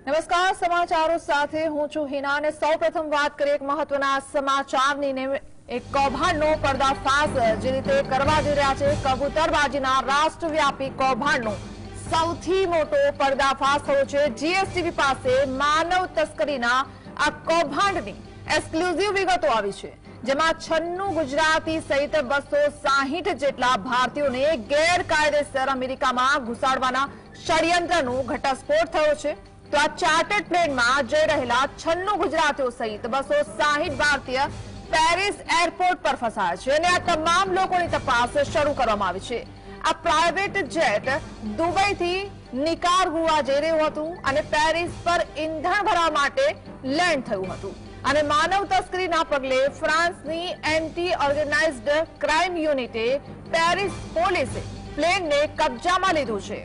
નમસ્કાર, સમાચારો સાથે હું છું હિના અને સૌપ્રથમ વાત કરીએ એક મહત્વના સમાચારની. એક કૌભાંડનો પર્દાફાશ જે રીતે કરવા જઈ રહ્યા છે. કબૂતરબાજીના રાષ્ટ્રવ્યાપી કૌભાંડનો સૌથી મોટો પર્દાફાશ થયો છે. જીએસટીવી પાસે માનવ તસ્કરીના આ કૌભાંડની એક્સક્લુઝિવ વિગતો આવી છે, જેમાં 96 ગુજરાતી સહિત 260 જેટલા ભારતીયોને ગેરકાયદેસર અમેરિકામાં ઘુસાડવાના ષડયંત્રનો ઘટસ્ફોટ થયો છે. તો આ ચાર્ટર્ડ પ્લેનમાં જઈ રહેલા 96 ગુજરાતીઓ સહિત 260 ભારતીય પેરિસ એરપોર્ટ પર ફસાયા છે અને આ તમામ લોકોની તપાસ શરૂ કરવામાં આવી છે. આ પ્રાઇવેટ જેટ દુબઈથી નિકારાગુઆ જઈ રહ્યું હતું અને પેરિસ પર ઈંધણ ભરવા માટે લેન્ડ થયું હતું. અને માનવ તસ્કરીના પગલે ફ્રાન્સની એન્ટી ઓર્ગેનાઇઝડ ક્રાઇમ યુનિટે પેરિસ પોલીસે પ્લેનને કબજામાં લીધું છે.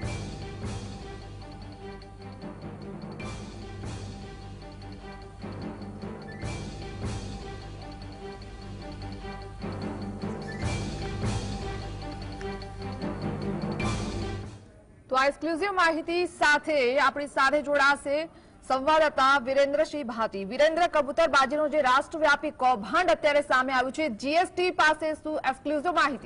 તો આ એક્સક્લુઝિવ માહિતી સાથે આપણી સાથે જોડાશે સંવાદદાતા વિરેન્દ્રસિંહ ભાતી. વિરેન્દ્ર, કબૂતરબાજીનો જે રાષ્ટ્રવ્યાપી કૌભાંડ અત્યારે સામે આવ્યું છે, જીએસટી પાસે શું એક્સક્લુઝિવ માહિતી?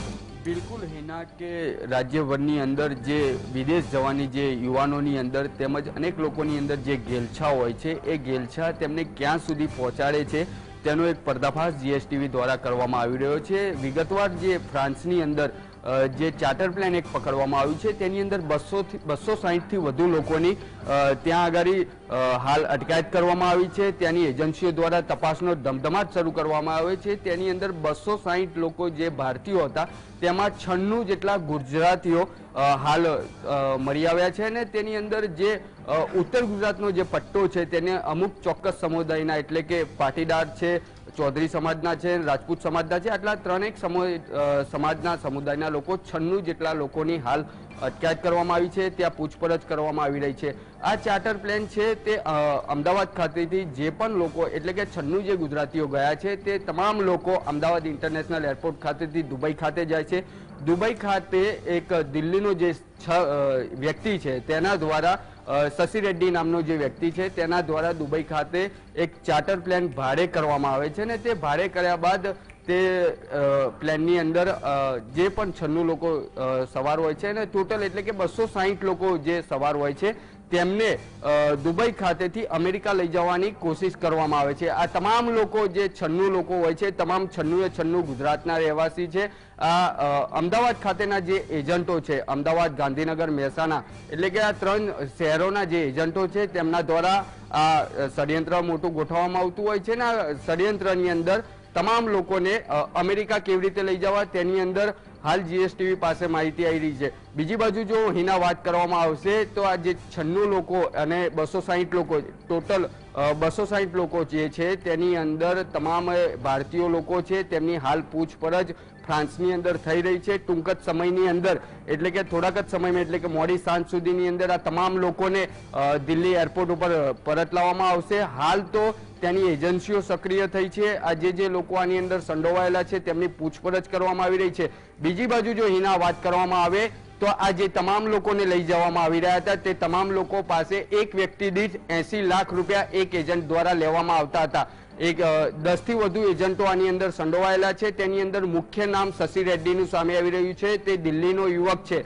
બિલકુલ હિના, કે રાજ્યભરની અંદર જે વિદેશ જવાની જે યુવાનોની અંદર તેમજ અનેક લોકોની અંદર જે ગેલછા હોય છે, એ ગેલછા તેમને ક્યાં સુધી પહોંચાડે છે તેનો એક પર્દાફાશ જીએસટીવી દ્વારા કરવામાં આવી રહ્યો છે. વિગતવાર જે ફ્રાન્સની અંદર જે ચાર્ટર પ્લેન એક પકડવામાં આવ્યું છે, તેની અંદર 260થી વધુ લોકોની ત્યાં આગળ હાલ અટકાયત કરવામાં આવી છે. ત્યાંની એજન્સીઓ દ્વારા તપાસનો ધમધમાટ શરૂ કરવામાં આવે છે. તેની અંદર 260 લોકો જે ભારતીયો હતા, તેમાં 96 જેટલા ગુજરાતીઓ હાલ મળી આવ્યા છે અને તેની અંદર જે ઉત્તર ગુજરાતનો જે પટ્ટો છે તેને અમુક ચોક્કસ સમુદાયના, એટલે કે પાટીદાર છે, ચૌધરી સમાજના છે, રાજપૂત સમાજના છે, આટલા ત્રણેક સમાજના સમુદાયના લોકો 96 જેટલા લોકોની હાલ અટકાયત કરવામાં આવી છે. ત્યાં પૂછપરછ કરવામાં આવી રહી છે. આ ચાર્ટર પ્લેન છે તે અમદાવાદ ખાતેથી જે પણ લોકો, એટલે કે 96 જે ગુજરાતીઓ ગયા છે, તે તમામ લોકો અમદાવાદ ઇન્ટરનેશનલ એરપોર્ટ ખાતેથી દુબઈ ખાતે જાય છે. દુબઈ ખાતે એક દિલ્હીનો જે વ્યક્તિ છે તેના દ્વારા, શશી રેડ્ડી નામનો જે વ્યક્તિ છે તેના દ્વારા દુબઈ ખાતે એક ચાર્ટર પ્લેન ભાડે કરવામાં આવે છે અને તે ભાડે કર્યા બાદ તે પ્લેનની અંદર જે પણ 96 લોકો સવાર હોય છે અને ટોટલ એટલે કે 260 લોકો જે સવાર હોય છે તેમને દુબઈ ખાતેથી અમેરિકા લઈ જવાની કોશિશ કરવામાં આવે છે. આ તમામ લોકો જે 96 લોકો હોય છે, તમામ 96 ગુજરાતના રહેવાસી છે. આ અમદાવાદ ખાતેના જે એજન્ટો છે, અમદાવાદ, ગાંધીનગર, મહેસાણા, એટલે કે આ 3 શહેરોના જે એજન્ટો છે તેમના દ્વારા આ ષડયંત્ર મોટું ગોઠવવામાં આવતું હોય છે. ને આ ષડયંત્રની અંદર તમામ લોકોને અમેરિકા કેવી રીતે લઈ જવા તેની અંદર હાલ જીએસટીવી પાસે માહિતી આવી રહી છે. બીજી બાજુ જો હિના વાત કરવામાં આવશે તો આ જે 96 લોકો અને 260 લોકો, ટોટલ 260 લોકો જે છે તેની અંદર તમામ ભારતીય લોકો છે, તેમની હાલ પૂછપરછ ફ્રાન્સની અંદર થઈ રહી છે. ટૂંક જ સમયની અંદર, એટલે કે થોડાક જ સમયમાં, એટલે કે મોડી સાંજ સુધીની અંદર આ તમામ લોકોને દિલ્હી એરપોર્ટ ઉપર પરત લાવવામાં આવશે. હાલ તો ત્યાંની એજન્સીઓ સક્રિય થઈ છે. આ જે લોકો આની અંદર સંડોવાયેલા છે તેમની પૂછપરછ કરવામાં આવી રહી છે. બીજી બાજુ જો હિના વાત કરવામાં આવે તો આ જે તમામ લોકોને લઈ જવામાં આવી રહ્યા હતા, તે તમામ લોકો પાસે એક વ્યક્તિ દીઠ 80 લાખ રૂપિયા એક એજન્ટ દ્વારા લેવામાં આવતા હતા. એક 10 થી વધુ એજન્ટો આની અંદર સંડોવાયેલા છે. તેની અંદર મુખ્ય નામ શશી રેડ્ડીનું સામે આવી રહ્યું છે. તે દિલ્હીનો યુવક છે.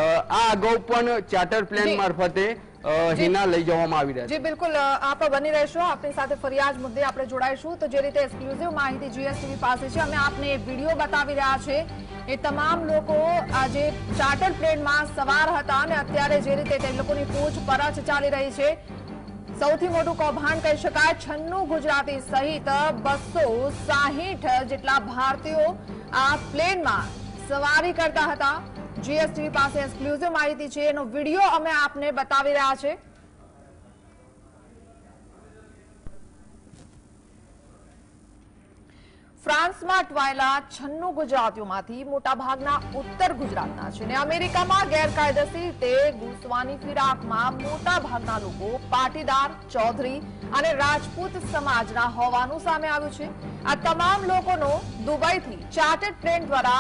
આ અગાઉ પણ ચાર્ટર પ્લેન મારફતે હિના લઈ જવામાં આવી રહ્યા છે. જી બિલકુલ, આપ બની રહેશો, આપની સાથે ફરિયાદ મુદ્દે આપણે જોડાઈશું. તો જે રીતે એક્સક્લુઝિવ માહિતી જીએસટીવી પાસે છે, અમે આપને વિડીયો બતાવી રહ્યા છે. એ તમામ લોકો આજે ચાર્ટર પ્લેનમાં સવાર હતા અને અત્યારે જે રીતે તે લોકોની પૂછપરછ ચાલી રહી છે. સૌથી મોટું કૌભાંડ કહી શકાય. 96 ગુજરાતી સહિત 260 જેટલા ભારતીયો આ પ્લેનમાં સવારી કરતા હતા. જીએસટીવી પાસે એક્સક્લુઝિવ માહિતી છે, એનો વિડીયો અમે આપને બતાવી રહ્યા છે. ફ્રાન્સમાં અટવાયેલા 96 ગુજરાતીઓમાંથી મોટાભાગના ઉત્તર ગુજરાતના છે અને અમેરિકામાં ગેરકાયદેસર રીતે ઘૂસવાની ફિરાકમાં મોટાભાગના લોકો પાટીદાર, ચૌધરી અને રાજપૂત સમાજના હોવાનું સામે આવ્યું છે. આ તમામ લોકોનો દુબઈથી ચાર્ટર્ડ પ્લેન દ્વારા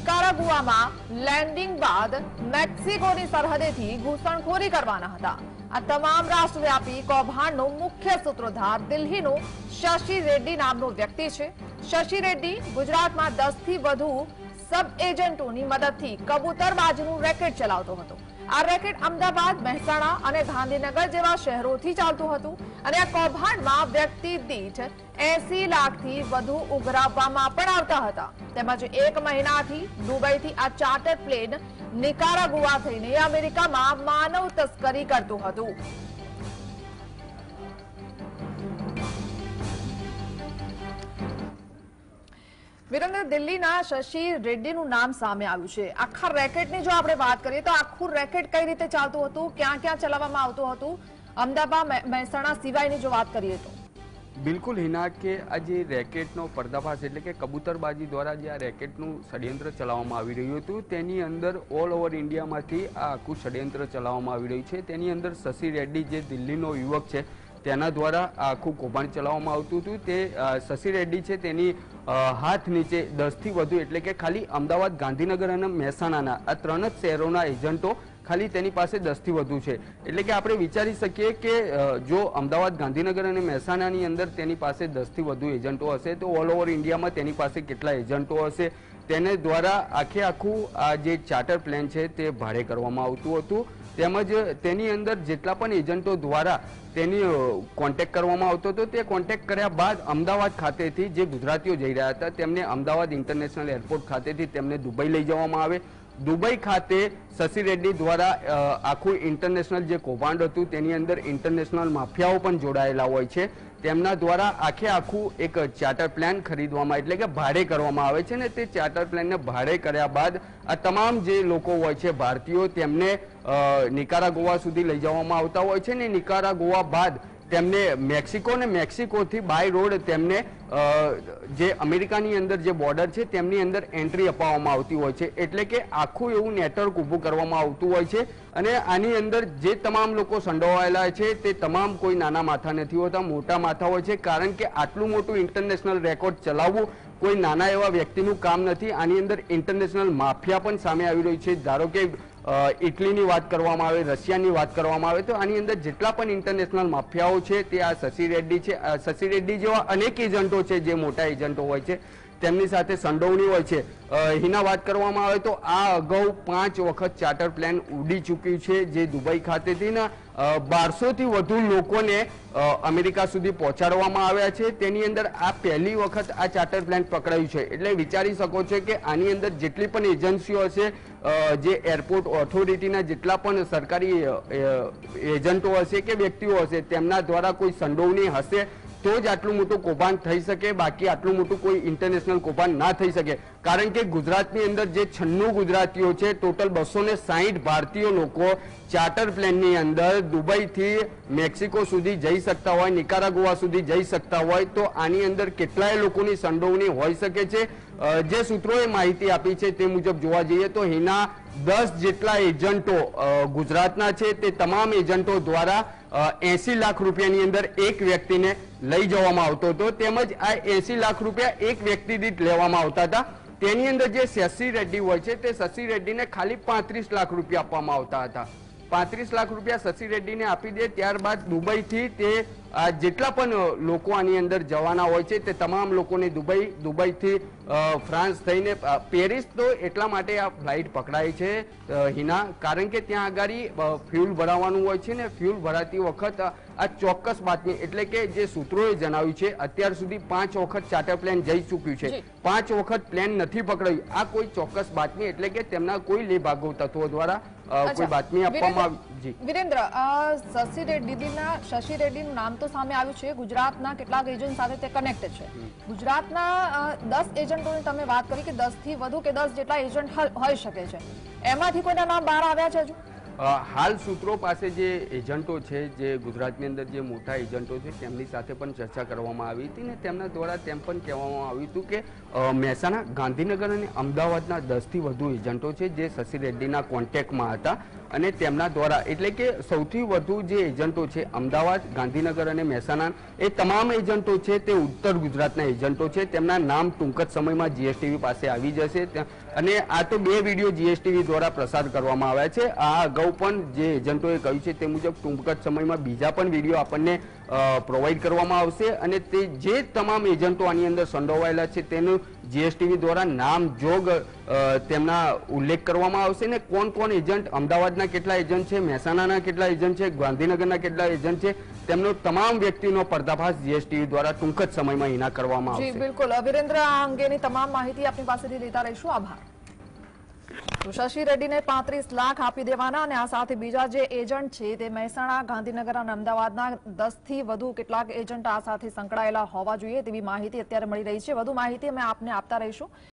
નિકારાગુઆમાં લેન્ડિંગ બાદ મેક્સિકોની સરહદેથી ઘૂસણખોરી કરવાના હતા. આ તમામ રાષ્ટ્રવ્યાપી કૌભાંડનો મુખ્ય સૂત્રધાર દિલ્હીનો શશી રેડ્ડી નામનો વ્યક્તિ છે. શશી રેડ્ડી ગુજરાતમાં 10 થી વધુ સબ એજન્ટોની મદદથી કબૂતરબાજીનું રેકેટ ચલાવતો હતો. આ રેકેટ અમદાવાદ, મહેસાણા અને ગાંધીનગર જેવા શહેરોથી ચાલતું હતું અને આ કૌભાંડમાં વ્યક્તિ દીઠ 80 લાખથી વધુ ઉઘરાવવામાં પણ આવતા હતા. તેમજ 1 મહિનાથી દુબઈથી આ ચાર્ટર પ્લેન નિકારાગુઆ થઈને અમેરિકામાં માનવ તસ્કરી કરતું હતું. વિરેન્દ્ર, દિલ્હીના શશી રેડ્ડીનું નામ સામે આવ્યું છે. આખા રેકેટની જો આપણે વાત કરીએ તો આખું રેકેટ કઈ રીતે ચાલતું હતું, ક્યાં ક્યાં ચલાવવામાં આવતું હતું, અમદાવાદ, મહેસાણા સિવાયની જો વાત કરીએ તો? બિલકુલ હિના, કે આ જે રેકેટનો પર્દાફાશ એટલે કે કબૂતરબાજી દ્વારા જે આ રેકેટનું ષડયંત્ર ચલાવવામાં આવી રહ્યું હતું તેની અંદર ઓલ ઓવર ઇન્ડિયામાંથી આ આખું ષડયંત્ર ચલાવવામાં આવી રહ્યું છે. તેની અંદર શશી રેડ્ડી જે દિલ્હીનો યુવક છે તેના દ્વારા આખું કૌભાંડ ચલાવવામાં આવતું હતું. તે શશી રેડ્ડી છે તેની હાથ નીચે 10 થી વધુ એટલે કે ખાલી અમદાવાદ, ગાંધીનગર અને મહેસાણાના આ 3 જ શહેરોના એજન્ટો ખાલી તેની પાસે 10 થી વધુ છે. એટલે કે આપણે વિચારી શકીએ કે જો અમદાવાદ, ગાંધીનગર અને મહેસાણાની અંદર તેની પાસે 10 થી વધુ એજન્ટો હશે તો ઓલ ઓવર ઇન્ડિયામાં તેની પાસે કેટલા એજન્ટો હશે. તેને દ્વારા આખું આ જે ચાર્ટર પ્લેન છે તે ભાડે કરવામાં આવતું હતું. તેમજ તેની અંદર જેટલા પણ એજન્ટો દ્વારા તેની કોન્ટેક્ટ કરવામાં આવતો હતો તે કોન્ટેક્ટ કર્યા બાદ અમદાવાદ ખાતેથી જે ગુજરાતીઓ જઈ રહ્યા હતા તેમને અમદાવાદ ઇન્ટરનેશનલ એરપોર્ટ ખાતેથી તેમને દુબઈ લઈ જવામાં આવે. દુબઈ ખાતે શશી રેડ્ડી દ્વારા આખું ઇન્ટરનેશનલ જે કૌભાંડ હતું તેની અંદર ઇન્ટરનેશનલ માફિયાઓ પણ જોડાયેલા હોય છે. તેમના દ્વારા આખું એક ચાર્ટર પ્લાન ખરીદવામાં એટલે કે ભાડે કરવામાં આવે છે ને તે ચાર્ટર પ્લાનને ભાડે કર્યા બાદ આ તમામ જે લોકો હોય છે ભારતીયો તેમને નિકારાગુઆ સુધી લઈ જવામાં આવતા હોય છે ને નિકારાગુઆ બાદ તેમને મેક્સિકો ને મેક્સિકોથી બાય રોડ તેમને જે અમેરિકાની અંદર જે બોર્ડર છે તેમની અંદર એન્ટ્રી અપાવવામાં આવતી હોય છે. એટલે કે આખું એવું નેટવર્ક ઊભું કરવામાં આવતું હોય છે અને આની અંદર જે તમામ લોકો સંડોવાયેલા છે તે તમામ કોઈ નાના માથા નથી હોતા, મોટા માથા હોય છે. કારણ કે આટલું મોટું ઇન્ટરનેશનલ રેકોર્ડ ચલાવવું કોઈ નાના એવા વ્યક્તિનું કામ નથી. આની અંદર ઇન્ટરનેશનલ માફિયા પણ સામે આવી રહ્યું છે. ધારો કે ઇટલીની વાત કરવામાં આવે, રશિયાની વાત કરવામાં આવે તો આની અંદર જેટલા પણ ઇન્ટરનેશનલ માફિયાઓ છે તે આ શશી રેડ્ડી છે. શશી રેડ્ડી જેવા અનેક એજન્ટો છે જે મોટા એજન્ટો હોય છે તેમની સાથે સંડોવણી હોય છે. હિના વાત કરવામાં આવે તો આ અગાઉ 5 વખત ચાર્ટર પ્લેન ઉડી ચૂક્યું છે જે દુબઈ ખાતેથી 1200 થી વધુ લોકોને અમેરિકા સુધી પહોંચાડવામાં આવ્યા છે. તેની અંદર આ પહેલી વખત આ ચાર્ટર પ્લેન પકડાયું છે. એટલે વિચારી શકો છો કે આની અંદર જેટલી પણ એજન્સીઓ હશે, જે એરપોર્ટ ઓથોરિટીના જેટલા પણ સરકારી એજન્ટો હશે કે વ્યક્તિઓ હશે તેમના દ્વારા કોઈ સંડોવણી હશે તો જ આટલું મોટું કૌભાંડ થઈ શકે. બાકી આટલું મોટું કોઈ ઇન્ટરનેશનલ કૌભાંડ ના થઈ શકે. કારણ કે ગુજરાતની અંદર જે 96 ગુજરાતીઓ છે, ટોટલ 260 ભારતીય લોકો ચાર્ટર પ્લેનની અંદર દુબઈથી મેક્સિકો સુધી જઈ શકતા હોય, નિકારાગુઆ સુધી જઈ શકતા હોય તો આની અંદર કેટલાય લોકોની સંડોવણી હોઈ શકે છે. જે સૂત્રોએ માહિતી આપી છે તે મુજબ જોવા જઈએ તો એના 10 જેટલા એજન્ટો ગુજરાતના છે. તે તમામ એજન્ટો દ્વારા 80 લાખ રૂપિયાની અંદર એક વ્યક્તિને લઈ જવામાં આવતો હતો. તેમજ આ 80 લાખ રૂપિયા એક વ્યક્તિ દીઠ લેવામાં આવતા હતા. તેની અંદર જે શશી રેડ્ડી હોય છે તે શશી રેડ્ડીને ખાલી 35 લાખ રૂપિયા આપવામાં આવતા હતા. 35 લાખ રૂપિયા શશી રેડ્ડીને આપી દે ત્યારબાદ દુબઈથી તે જેટલા પણ લોકો આની અંદર જવાના હોય છે તે તમામ લોકોને દુબઈથી ફ્રાન્સ થઈને પેરિસ તો એટલા માટે આ ફ્લાઇટ પકડાય છે હિના, કારણ કે ત્યાં આગળ ફ્યુલ ભરાવાનું હોય છે ને ફ્યુલ ભરાતી વખત આ ચોક્કસ બાતમી એટલે કે જે સૂત્રોએ જણાવ્યું છે અત્યાર સુધી 5 વખત ચાર્ટર પ્લેન જઈ ચૂક્યું છે, 5 વખત પ્લેન નથી પકડાયું. આ કોઈ ચોક્કસ બાતમી એટલે કે તેમના કોઈ લેભાગુ તત્વો દ્વારા કોઈ બાતમી આપવામાં આવી. વિરેન્દ્ર, શશી રેડ્ડીનું નામ તો સામે આવ્યું છે. ગુજરાતના કેટલાક એજન્ટ સાથે તે કનેક્ટેડ છે. ગુજરાતના 10 એજન્ટોની તમે વાત કરી કે 10 થી વધુ કે 10 જેટલા એજન્ટ હોઈ શકે છે. એમાંથી કોઈના નામ બહાર આવ્યા છે હજુ? હાલ સૂત્રો પાસે જે એજન્ટો છે, જે ગુજરાતની અંદર જે મોટા એજન્ટો છે તેમની સાથે પણ ચર્ચા કરવામાં આવી હતી ને તેમના દ્વારા તેમ પણ કહેવામાં આવ્યું હતું કે મહેસાણા, ગાંધીનગર અને અમદાવાદના 10 થી વધુ એજન્ટો છે જે શશી રેડ્ડીના કોન્ટેક્ટમાં હતા અને તેમના દ્વારા એટલે કે સૌથી વધુ જે એજન્ટો છે અમદાવાદ, ગાંધીનગર અને મહેસાણા, એ તમામ એજન્ટો છે તે ઉત્તર ગુજરાતના એજન્ટો છે. તેમના નામ ટૂંક જ સમયમાં જીએસટીવી પાસે આવી જશે અને આ તો 2 વિડીયો જીએસટીવી દ્વારા પ્રસાર કરવામાં આવ્યા છે. આ અગાઉ પણ જે એજન્ટોએ કહ્યું છે તે મુજબ ટૂંક જ સમયમાં બીજા પણ વિડીયો આપણને પ્રોવાઈડ કરવામાં આવશે અને તે જે તમામ એજન્ટો આની અંદર સંડોવાયેલા છે તેનું જીએસટીવી દ્વારા નામ જોગ તેમના ઉલ્લેખ કરવામાં આવશે ને કોણ કોણ એજન્ટ, અમદાવાદના કેટલા એજન્ટ છે, મહેસાણાના કેટલા એજન્ટ છે, ગાંધીનગરના કેટલા એજન્ટ છે, તેમનો તમામ વ્યક્તિનો પર્દાફાશ જીએસટીવી દ્વારા ટૂંક જ સમયમાં એના કરવામાં આવશે. જી બિલકુલ વિરેન્દ્ર, આ અંગેની તમામ માહિતી આપની પાસેથી લેતા રહીશું. આભાર. તો શશી રેડ્ડીને 35 લાખ આપી દેવાના અને આ સાથે બીજા જે એજન્ટ છે તે મહેસાણા, ગાંધીનગર અને અમદાવાદના 10 થી વધુ કેટલાક એજન્ટ આ સાથે સંકળાયેલા હોવા જોઈએ તેવી માહિતી અત્યારે મળી રહી છે. વધુ માહિતી અમે આપને આપતા રહીશું.